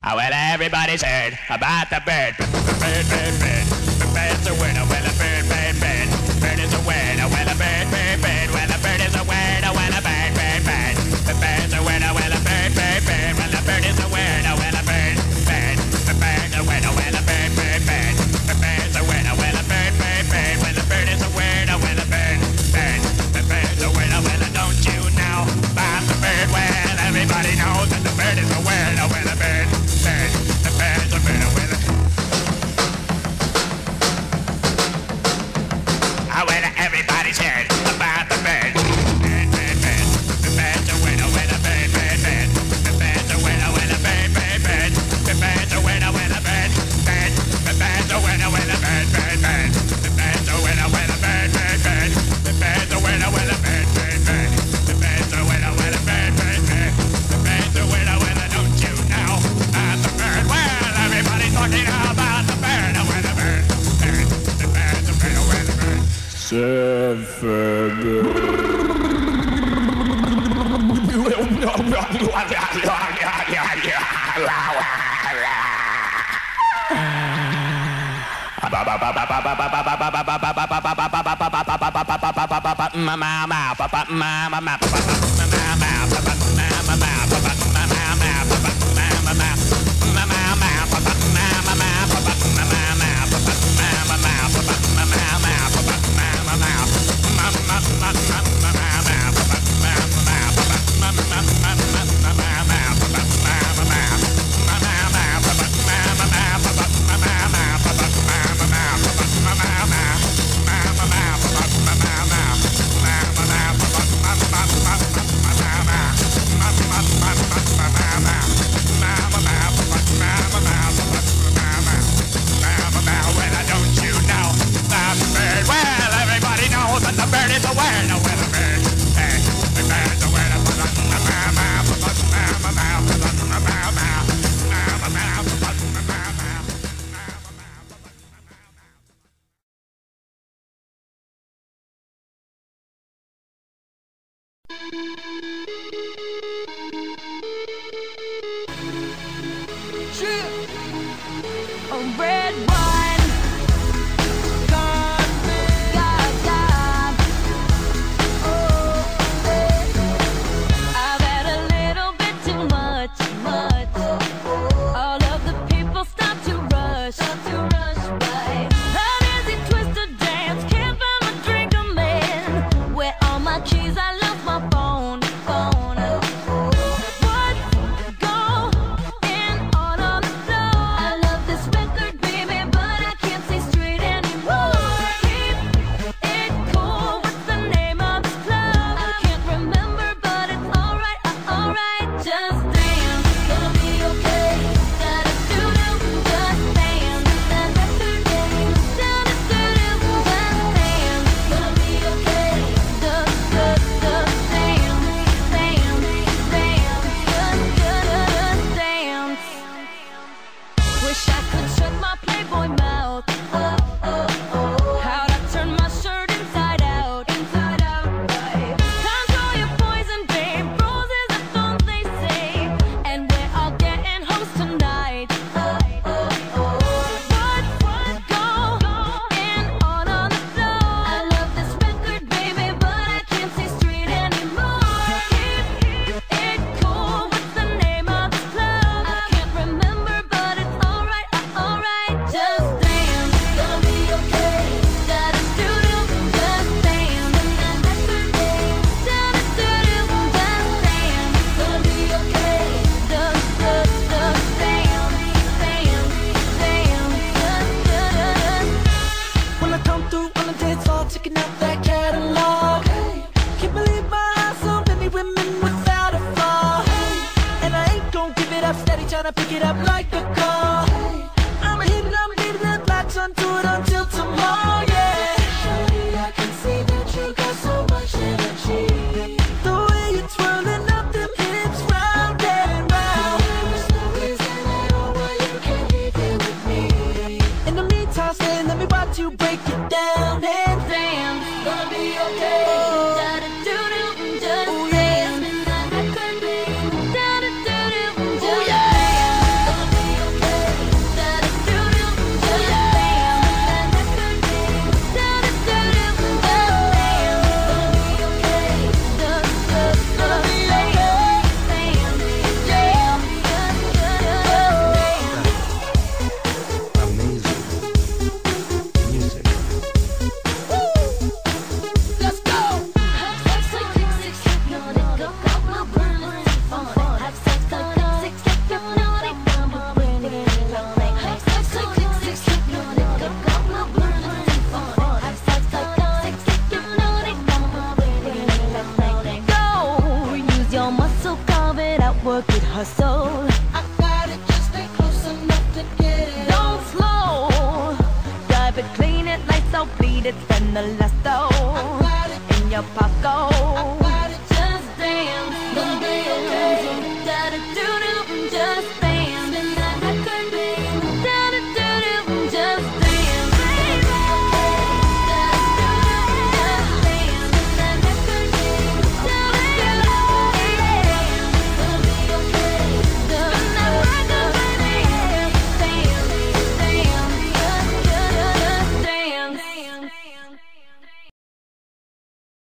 Well, everybody's heard about the bird. Bird, bird, bird. The bird's a winner. Well, a bird, bird, bird. Bird is a winner. Well, a bird, bird, bird. Well, a bird is a winner. Well, a bird, bird, bird. The bird's a winner. Well, a bird, bird, bird. Well, a bird is a winner. Well, a bird, bird. The bird's a winner. Well, a bird, bird, bird. The bird's a winner. Well, a bird, bird, bird. Well, the bird is a winner. Well, a bird, bird. The bird's a winner. Well, don't you know about the bird? Well, everybody knows that the bird is a winner. Well, a bird. The bird's a winner with it. Well, everybody's heard about the bird. Bird, bird, bird. The bird's a winner with a bird, bird, bird. The bird's a winner with a bird, bird, bird. The bird's a winner with a bird, bird. The bird's a winner with a bird, bird, bird. The bird's a winner with a bird, bird, bird. The bird's a winner with a bird, bird, bird. The bird's a winner with a bird, bird, bird. The bird's a winner with a, don't you know about the bird? Well, everybody's talking about the bird, with a bird, bird. The bird's a winner with a bird. Red wine, gone, gone. Oh, I've had a little bit too much. All of the people start to rush by. An easy twisted dance, can't find my drink, a man. Where all my keys? I lost my phone. What's going on the floor? I love this record, baby, but I can't see straight anymore. Keep it cool. What's the name of this club? I can't remember, but it's alright, alright. Just dance, gonna be okay. Da-da-doo-doo, just dance. That record game, da-da-doo-doo, just dance. Gonna be okay. Just dance, dance. Wish I could shut my Playboy mouth. How'd I turn my shirt inside out? Control your poison, babe. Roses are thorns, they say. And we're all getting hoes tonight. What's going on the floor? I love this record, baby, but I can't see straight anymore. Keep it cool. What's the name of this club? I can't remember, but it's alright, alright. Just dance, gonna be okay. Da-da-doo-doo, just dance. That record game, da-da-doo-doo, just dance. Gonna be okay. Just dance, When I come through on the dance floor, checking out that catalog. Can't believe my eyes, so many women without a flaw. And I ain't gon' give it up, steady tryna pick it up like a car. I'ma hit it, latch onto it until tomorrow, yeah. Shawty, I can see that you got so much energy. The way you're twirling up them hips round and round. There's no reason at all why you can't be there with me. In the meantime, stay, let me watch you break it down and dance. gonna be okay. Da-da-doo-doo, just Oh, dance. yeah. That record game, da-da-doo-doo, Oh, just yeah. dance. Gonna be work it, hustle. I got it, just stay close enough to get it. Don't slow, drive it, clean it, lights out, bleed it, spend the last I dough got it, in your pocket.